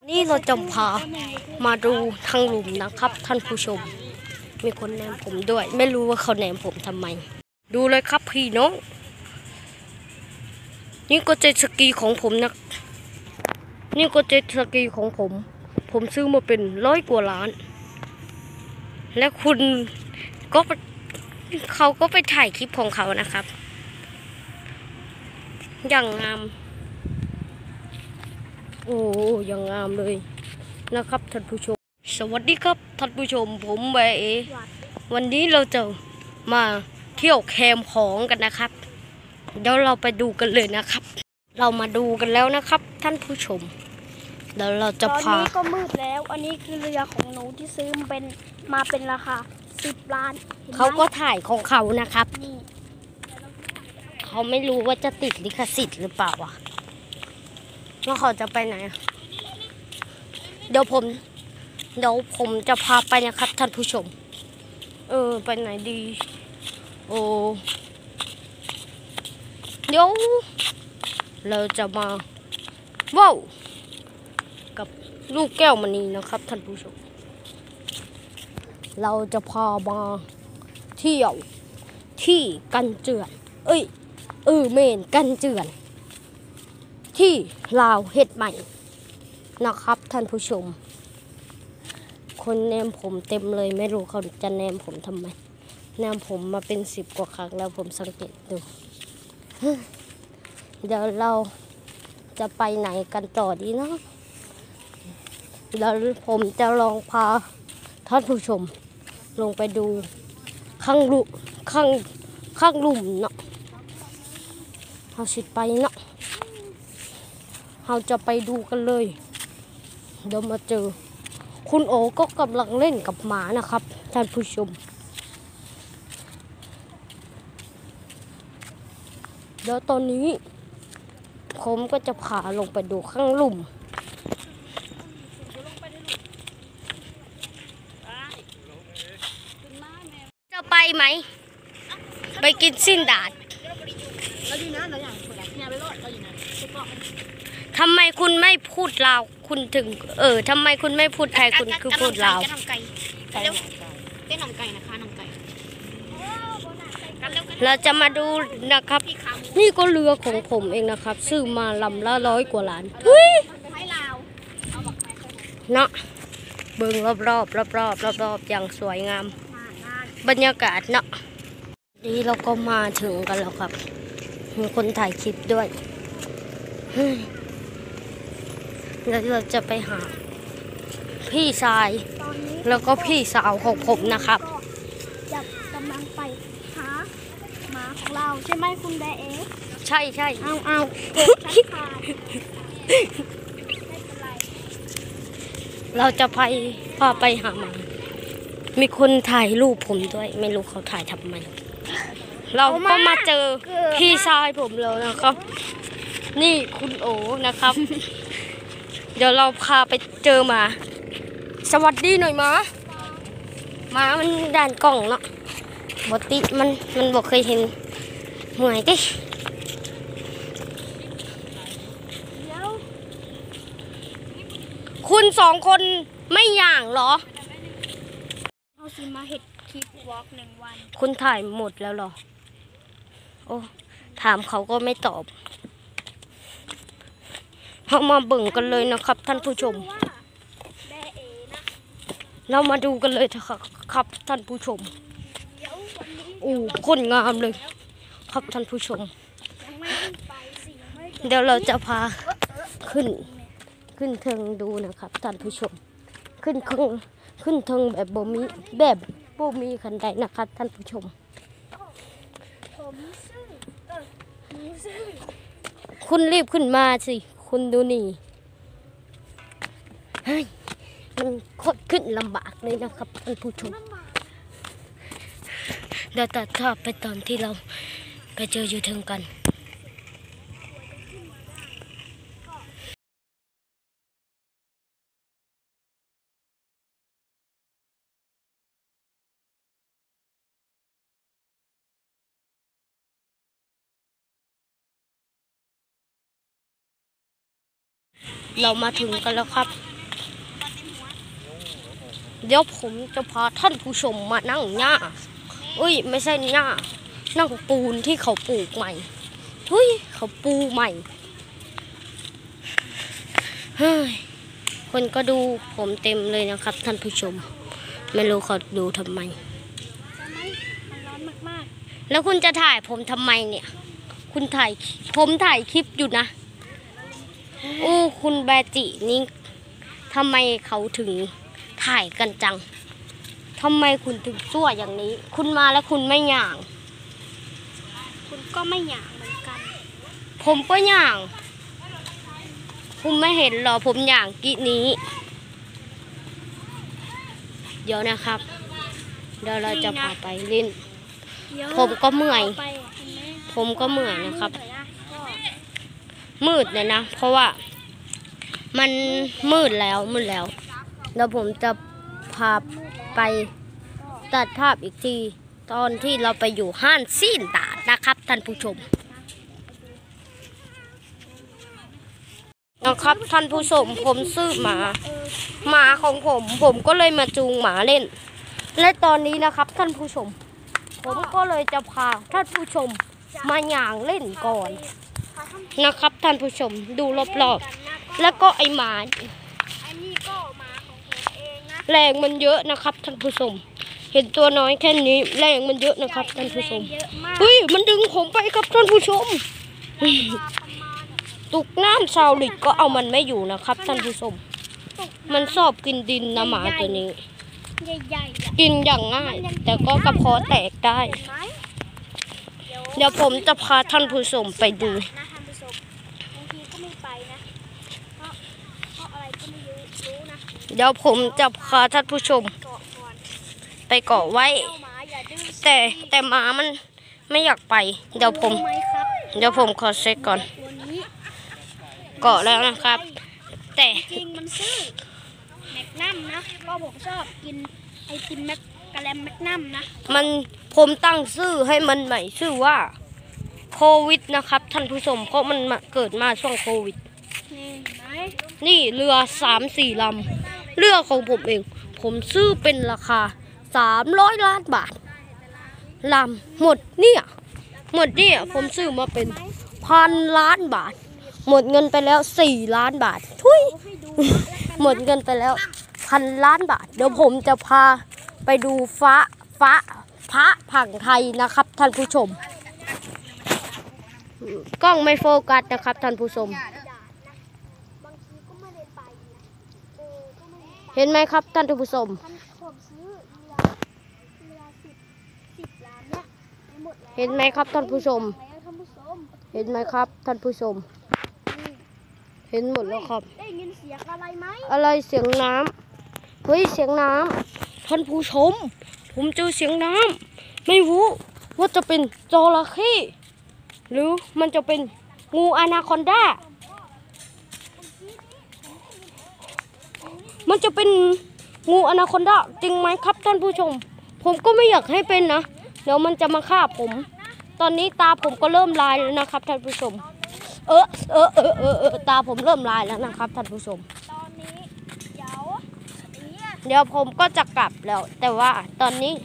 นี่เราจะพามาดูทางหลุมนะครับท่านผู้ชมมีคนแนมผมด้วยไม่รู้ว่าเขาแนมผมทำไมดูเลยครับพี่น้องนี่ก็เจ็ตสกีของผมนะนี่ก็เจ็ตสกีของผมซื้อมาเป็น100 กว่าล้านและคุณก็เขาก็ไปถ่ายคลิปของเขานะครับอย่างงามโอ้ยังงามเลยนะครับท่านผู้ชมสวัสดีครับท่านผู้ชมผมเบเอวันนี้เราจะมาเที่ยวแคมป์ของกันนะครับเดี๋ยวเราไปดูกันเลยนะครับเรามาดูกันแล้วนะครับท่านผู้ชมเดี๋ยวเราจะพาตอนนี้ก็มืดแล้วอันนี้คือเรือของหนูที่ซื้อมาเป็นราคา10 ล้านเขาก็ถ่ายของเขานะครับนี่เขาไม่รู้ว่าจะติดลิขสิทธิ์หรือเปล่าอ่ะว่าเขาจะไปไหนเดี๋ยวผมจะพาไปนะครับท่านผู้ชมไปไหนดีโอ้เดี๋ยวเราจะมาว้าวกับลูกแก้วมณีนะครับท่านผู้ชมเราจะพามาเที่ยวที่กันเจือนเมนกันเจือนที่ลาวเฮ็ดใหม่นะครับท่านผู้ชมคนแนมผมเต็มเลยไม่รู้เขาจะแนมผมทำไมแนมผมมาเป็น10 กว่าครั้งแล้วผมสังเกตดูเดี๋ยวเราจะไปไหนกันต่อดีนะเดี๋ยวผมจะลองพาท่านผู้ชมลงไปดูข้างลุ่มเนาะเราสิไปเนาะเราจะไปดูกันเลยเดี๋ยวมาเจอคุณโอก็กำลังเล่นกับหมานะครับท่านผู้ชมเดี๋ยวตอนนี้ผมก็จะพาลงไปดูข้างลุ่มจะไปไหมไปกินสิ้นดาดทำไมคุณไม่พูดลาวคุณถึงทำไมคุณไม่พูดไทยคุณคือพูดลาวเราจะมาดูนะครับนี่ก็เรือของผมเองนะครับซื้อมาลำละ100 กว่าล้านเนาะเบิ่งรอบอย่างสวยงามบรรยากาศเนาะนี่เราก็มาถึงกันแล้วครับมีคนถ่ายคลิปด้วยแล้วเราจะไปหาพี่ชายแล้วก็พี่สาวของผมนะครับจะกำลังไปหาหมาของเราใช่ไหมคุณแดเอใช่เอาเกิดฉันขาดไม่เป็นไรเราจะพาไปหาหมามีคนถ่ายรูปผมด้วยไม่รู้เขาถ่ายทำไมเราก็มาเจอพี่ชายผมแล้วนะครับนี่คุณโอนะครับเดี๋ยวเราพาไปเจอหมาสวัสดีหน่อยหมามันด่านกล่องเนาะบติมันบอกเคยเห็นหวยดิคุณ2 คนไม่ย่างเหรอเขาซื้อมาเห็ดคลิปวอล์ก1 วันคุณถ่ายหมดแล้วเหรอโอ้ถามเขาก็ไม่ตอบเรามาเบิ่งกันเลยนะครับท่านผู้ชมเรามาดูกันเลยครับท่านผู้ชมคนงามเลยครับท่านผู้ชมเดี๋ยวเราจะพาขึ้นเทิงดูนะครับท่านผู้ชมขึ้นเทิงแบบบ่มีคันใดนะครับท่านผู้ชมคุณรีบขึ้นมาสิคุณดูนี่มันโคตรขึ้นลำบากเลยนะครับท่านผู้ชมเดี๋ยวตัดภาพไปตอนที่เราไปเจออยู่เทิงกันเรามาถึงกันแล้วครับเดี๋ยวผมจะพาท่านผู้ชมมานั่งหญ้าไม่ใช่หญ้านั่งปูนที่เขาปลูกใหม่เขาปูใหม่คนก็ดูผมเต็มเลยนะครับท่านผู้ชมไม่รู้เขาดูทำไมมันร้อนมากแล้วคุณจะถ่ายผมทำไมเนี่ยผมถ่ายคลิปอยู่นะคุณแบจินี่ทำไมเขาถึงถ่ายกันจังทำไมคุณถึงซั่วอย่างนี้คุณมาแล้วคุณไม่หย่างคุณก็ไม่หยางเหมือนกันผมก็หย่างคุณไม่เห็นหรอผมหย่างกี้นี้เดี๋ยวนะครับเดี๋ยวเราจะพาไปเล่นผมก็เมื่อยนะครับมืดเลยนะเพราะว่ามันมืดแล้วแล้วผมจะพาไปตัดภาพอีกทีตอนที่เราไปอยู่ห้านซีนตาดนะครับท่านผู้ชมนะครับท่านผู้ชมผมซื้อหมาของผมก็เลยมาจูงหมาเล่นและตอนนี้นะครับท่านผู้ชมผมก็เลยจะพาท่านผู้ชมมาหย่างเล่นก่อนนะครับท่านผู้ชมดูรอบๆแล้วก็ไอหมาอันนี้ก็หมาของผมเองนะแรงมันเยอะนะครับท่านผู้ชมเห็นตัวน้อยแค่นี้แรงมันเยอะนะครับท่านผู้ชมมันดึงผมไปครับท่านผู้ชมตุกน้ำชาวลิกก็เอามันไม่อยู่นะครับท่านผู้ชมมันชอบกินดินนะหมาตัวนี้กินอย่างง่ายแต่ก็กระเพาะแตกได้เดี๋ยวผมจะพาท่านผู้ชมไปดูเดี๋ยวผมจะพาท่านผู้ชมไปเกาะไว้แต่หมามันไม่อยากไปเดี๋ยวผมขอเช็คก่อนเกาะแล้วนะครับแต่จริงมันซื้อแมกนัมนะก็ผมชอบกินไอติมกะแลมแมกนัมนะผมตั้งชื่อให้มันใหม่ชื่อว่าโควิดนะครับท่านผู้ชมเพราะมันเกิดมาช่วงโควิดนี่เรือ 3-4 ลำเรือของผมเองผมซื้อเป็นราคา300 ล้านบาทลำหมดเนี่ยผมซื้อมาเป็น1,000 ล้านบาทหมดเงินไปแล้ว4 ล้านบาทหมดเงินไปแล้ว1,000 ล้านบาทเดี๋ยวผมจะพาไปดูพระผังไทยนะครับท่านผู้ชมกล้องไม่โฟกัสนะครับท่านผู้ชมเห็นไหมครับท่านผู้ชมเห็นไหมครับท่านผู้ชมเห็นไหมครับท่านผู้ชมเห็นหมดแล้วครับได้ยินเสียงอะไรไหมอะไรเสียงน้ำเสียงน้ำท่านผู้ชมผมเจอเสียงน้ำไม่รู้ว่าจะเป็นจระเข้หรือมันจะเป็นงูอนาคอนดามันจะเป็นงูอนาคอนดาจริงไหมครับท่านผู้ชมผมก็ไม่อยากให้เป็นนะเดี๋ยวมันจะมาฆ่าผมตอนนี้ตาผมก็เริ่มลายแล้วนะครับท่านผู้ชมตาผมเริ่มลายแล้วนะครับท่านผู้ชมตอนนี้เดี๋ยวผมก็จะกลับแล้วแต่ว่าตอนนี้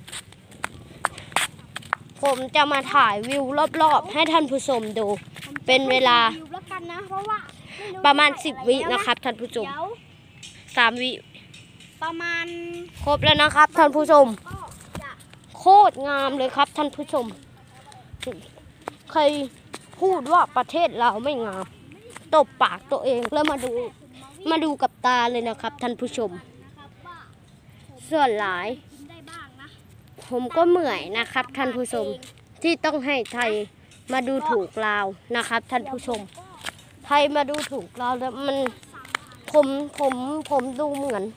ผมจะมาถ่ายวิวรอบๆให้ท่านผู้ชมดูเป็นเวลาประมาณ10 วินะครับท่านผู้ชม3 วิประมาณครบแล้วนะครับท่านผู้ชมโคตรงามเลยครับท่านผู้ชมใครพูดว่าประเทศเราไม่งามตบปากตัวเองแล้วมาดูกับตาเลยนะครับท่านผู้ชมส่วนหลายผมก็เมื่อยนะครับท่านผู้ชมที่ต้องให้ไทยมาดูถูกเรานะครับท่านผู้ชมไทยมาดูถูกเราแล้วมันผมดูเหมือน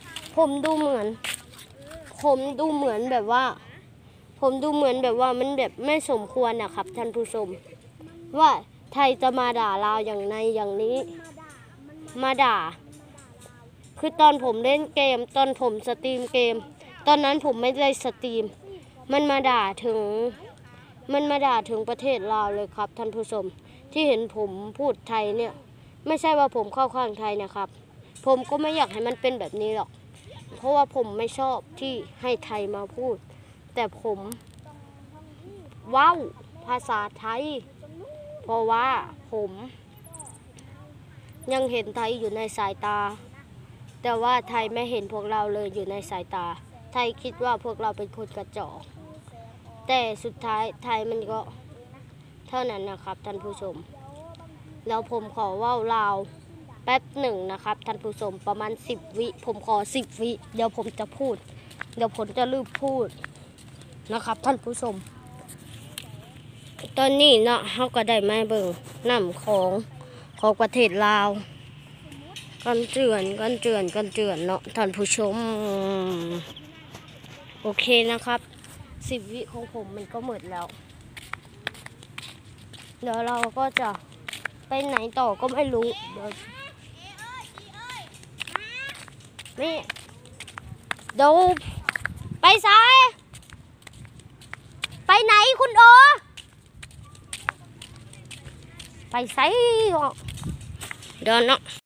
แบบว่ามันแบบไม่สมควรนะครับท่านผู้ชมว่าไทยจะมาด่าเราอย่างนี้มาด่าคือตอนผมเล่นเกมตอนผมสตรีมเกมตอนนั้นผมไม่ได้สตรีมมันมาด่าถึงประเทศลาวเลยครับท่านผู้ชมที่เห็นผมพูดไทยเนี่ยไม่ใช่ว่าผมเข้าข้างไทยนะครับผมก็ไม่อยากให้มันเป็นแบบนี้หรอกเพราะว่าผมไม่ชอบที่ให้ไทยมาพูด แต่ผมเว้าภาษาไทย เพราะว่าผมยังเห็นไทยอยู่ในสายตา แต่ว่าไทยไม่เห็นพวกเราเลยอยู่ในสายตา ไทยคิดว่าพวกเราเป็นคนกระจอกแต่สุดท้ายไทยมันก็เท่านั้นนะครับท่านผู้ชมแล้วผมขอเว้าลาวแป๊บหนึ่งนะครับท่านผู้ชมประมาณ10 วิผมขอ10 วิเดี๋ยวผมจะพูด เดี๋ยวผมจะลืมพูดนะครับท่านผู้ชมตอนนี้เนาะเขาก็ได้มาเบิ่งน้ำของประเทศลาวกันเจือนเนาะท่านผู้ชมโอเคนะครับ10 วิของผมมันก็หมดแล้วเดี๋ยวเราก็จะไปไหนต่อก็ไม่รู้เดี๋ยวนี่เดี๋ยวไปซ้ายไปไหนคุณโอไปไสเดี๋ยวเนาะ